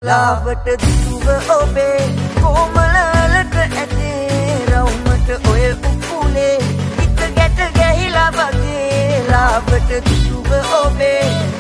ලාවට දුව ඔබේ කොමලලට ඇතේ රවුමට ඔය උකුලේ හිත ගැට ගැහිලා වගේ ලාවට දුව ඔබේ